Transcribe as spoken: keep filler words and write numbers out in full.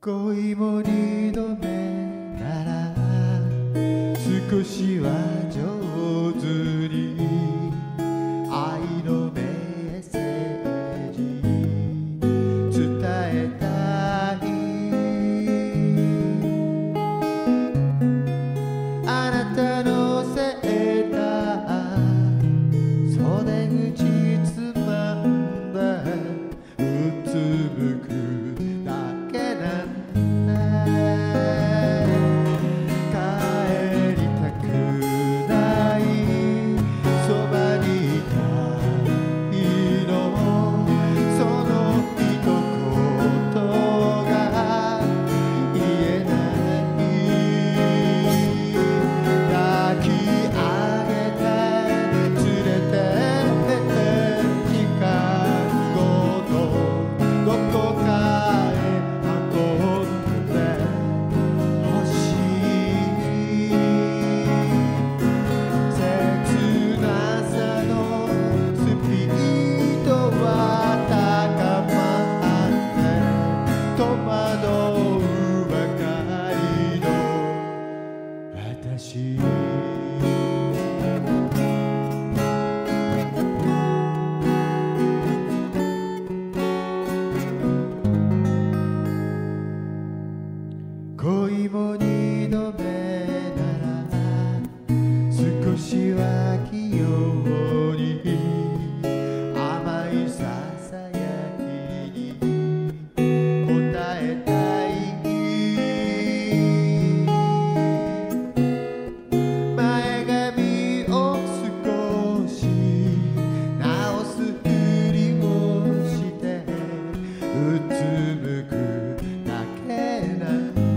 恋も二度目なら少しは上手に愛のメッセージ伝えたい。あなたのセーター袖口つまんだうつむくだけなんだ。帰りたくないそばにいたいのその一言が言えない。抱き上げて連れてって時間ごとどこかへ運んでほしい。切なさのスピードは高まって戸惑うばかりの私。恋も二度目なら少しは器用に甘いささやきに応えたい。前髪を少し直すふりをしてうつむくだけなんだ。